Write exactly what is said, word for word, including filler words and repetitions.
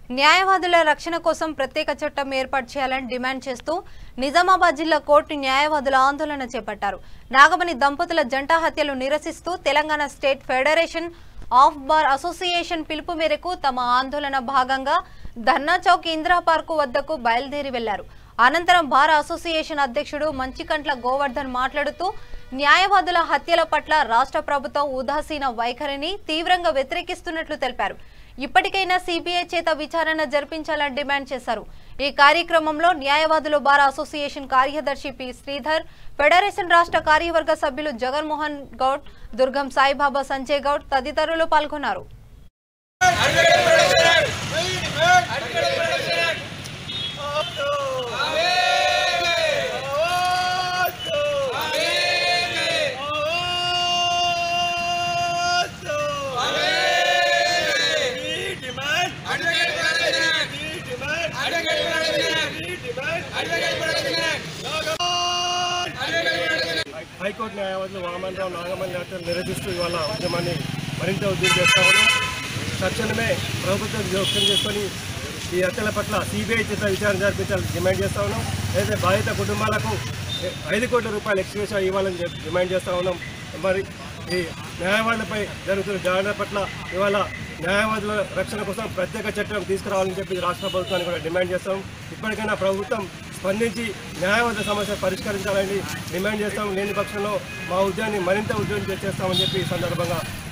న్యాయవాదుల రక్షణ కోసం ప్రత్యేక చట్టం ఏర్పాటు చేయాలని డిమాండ్ చేస్తూ నిజామాబాద్ జిల్లా కోర్టు న్యాయవాదుల ఆందోళన చేపట్టారు. నాగమణి దంపతుల జంట హత్యలు నిరసిస్తూ Telangana state federation of bar association పిలుపు మేరకు తమ ఆందోళన భాగంగా ధర్నా చౌక్ ఇందిరా పార్కు వద్దకు బయలుదేరి వెళ్లారు. అనంతరం బార్ అసోసియేషన్ అధ్యక్షుడు మంచికంట్ల గోవర్ధన్ మాట్లాడుతూ న్యాయవాదుల హత్యల పట్ల రాష్ట్ర ప్రభుత్వం ఉదాసీన వైఖరిని తీవ్రంగా వ్యతిరేకిస్తున్నట్లు తెలిపారు. ఇప్పటికైనా సిబిఐ చేత విచారణ జరిపించాలని డిమాండ్ చేశారు. ఈ కార్యక్రమంలో న్యాయవాదులు బార్ అసోసియేషన్ కార్యదర్శి పి శ్రీధర్, ఫెడరేషన్ రాష్ట్ర కార్యవర్గ సభ్యులు జగన్మోహన్ గౌడ్, దుర్గం సాయిబాబా, సంజయ్ గౌడ్ తదితరులు పాల్గొన్నారు. హైకోర్టు న్యాయవాదులు వామనరావు నాగమణి హత్యలు నిరసిస్తూ ఇవాళ ఉద్యమాన్ని మరింత ఉద్యమం చేస్తా ఉన్నాం. తక్షణమే ప్రభుత్వం జోక్యం చేసుకొని ఈ హత్యల పట్ల సిబిఐ చేత విచారణ జరిపించాలని డిమాండ్ చేస్తా ఉన్నాం. అయితే బాధిత కుటుంబాలకు ఐదు కోట్ల రూపాయలు ఎక్స్గ్రేషన్ ఇవ్వాలని డిమాండ్ చేస్తా ఉన్నాం. మరి ఈ న్యాయవాదులపై జరుగుతున్న దాడుల పట్ల ఇవాళ న్యాయవాదుల రక్షణ కోసం ప్రత్యేక చట్టం తీసుకురావాలని చెప్పి రాష్ట్ర ప్రభుత్వాన్ని కూడా డిమాండ్ చేస్తాం. ఇప్పటికైనా ప్రభుత్వం స్పందించి న్యాయవాద సమస్య పరిష్కరించాలని డిమాండ్ చేస్తాం. లేని పక్షంలో మా ఉద్యమాన్ని మరింత ఉద్యమం చేస్తామని చెప్పి ఈ సందర్భంగా